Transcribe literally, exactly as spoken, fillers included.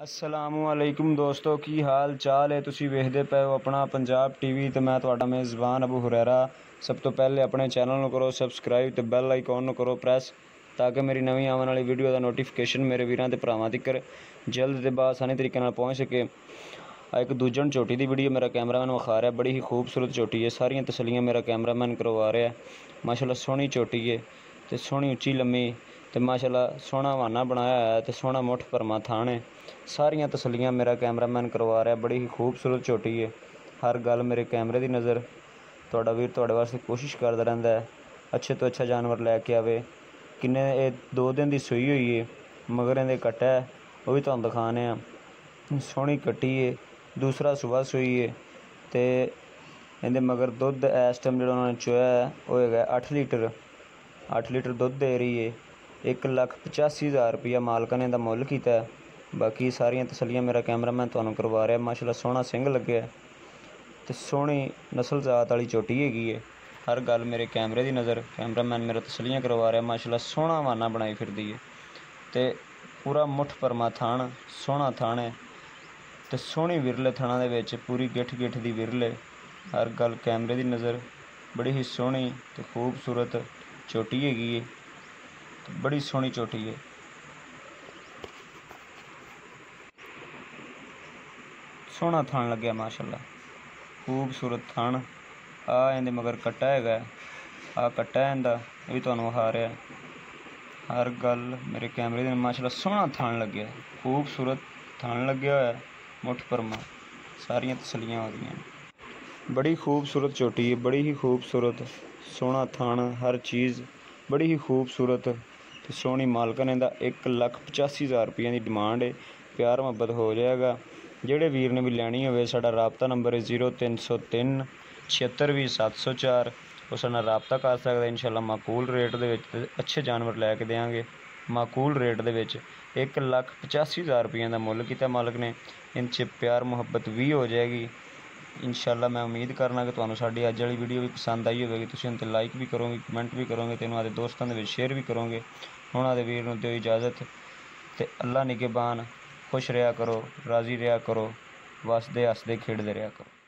अस्सलामुअलैकुम दोस्तों, की हाल चाल है। तुसी वेखदे पे हो अपना पंजाब टीवी ते मैं तुहाडा मेज़बान अबू हुरैरा। सब तो पहले अपने चैनल नूं करो सबसक्राइब ते बैल आइकॉन नूं करो प्रेस ताकि मेरी नवीं आने वाली वीडियो का नोटिफिकेशन मेरे वीरां ते भरावां तिकर जल्द ते बासानी तरीके नाल पहुँच सके। एक दूजन झोटी की वीडियो मेरा कैमरामैन विखा रहा है, बड़ी ही खूबसूरत झोटी है। सारियां तसलियां मेरा कैमरामैन करवा रहा है। माशाल्लाह सोहनी झोटी है तो सोहनी उच्ची लम्मी तो माशाल्लाह सोहना हवाना बनाया है तो सोहना मुठ भरमा थान है। सारियां तसलियां मेरा कैमरामैन करवा रहा है, बड़ी ही खूबसूरत झोटी है। हर गल मेरे कैमरे की नज़र तुहाडा वीर तुहाडे वास्ते कोशिश करता रहता है अच्छे तो अच्छा जानवर लैके आवे। किन्ने ये दो दिन की सूई हुई है, मगर इहदे कट्टा है वह भी तुहानूं दिखाने आ। सोहनी कट्टी है, दूसरा सुबह सूई है तो इहदे मगर दुध इस टाइम जो उन्होंने चोया है वह है अठ लीटर अठ लीटर दुध दे रही है। एक लख पचासी हज़ार रुपया मालका ने इहदा मुल किया है। बाकी सारियां तसलियां मेरा कैमरामैन तुहानूं करवा रहा है। माशाल्लाह सोहना सिंह लग्या तो सोहनी नस्ल जात वाली झोटी हैगी है। हर गल मेरे कैमरे की नज़र कैमरामैन मेरा तसलियां करवा रहा है। माशाल्लाह सोहना हवाना बनाई फिरदी है तो पूरा मुठ भरमा थान सोहना थान है तो सोहनी विरले थाना दे विच पूरी गिठ गिठ दी विरले। हर गल कैमरे की नज़र बड़ी ही सोहनी तो खूबसूरत झोटी हैगी है, तो बड़ी सोहनी झोटी है। सोहना थान लग्या माशाल्लाह, खूबसूरत थान। आ इहदे मगर कट्टा है, आ कट्टा है इहदा, ये भी तुहानूं विखा रहा है। हर गल मेरे कैमरे की माशाल्लाह सोहना थान लग्या, खूबसूरत थान लग्या होया मुठ भरमा। सारियां तसलियां होंदियां बड़ी खूबसूरत झोटी है, बड़ी ही खूबसूरत सोहना थान, हर चीज़ बड़ी ही खूबसूरत तो सोहनी। मालका ने इहदा एक लख पचासी हज़ार रुपये की डिमांड है। प्यार मुहब्बत हो जाएगा। ਜਿਹੜੇ ਵੀਰ ने भी लैनी होवे साडा राबता नंबर है जीरो तीन सौ तीन छिहत्तर भी सत्त सौ चार। उस नाल राबता कर सकदा इंशाअल्लाह। माकूल रेट दे विच अच्छे जानवर लैके देंगे। माकूल रेट दे विच एक लख पचासी हज़ार रुपये का मुल किया मालक ने। इन च प्यार मुहब्बत भी हो जाएगी इंशाअल्लाह। मैं उम्मीद करना कि तुहानूं साडी अज वाली वीडियो भी पसंद आई होगी। तुसीं उन ते लाइक भी करोगे, कमेंट भी करोगे तो इन्हां दे दोस्तां दे विच शेयर भी करोगे। उन्हां दे वीर नूं दिओ इजाज़त ते अल्लाह निगहबान। खुश रहा करो, राज़ी रहा करो, वसदे हसदे खेडदे रहा करो।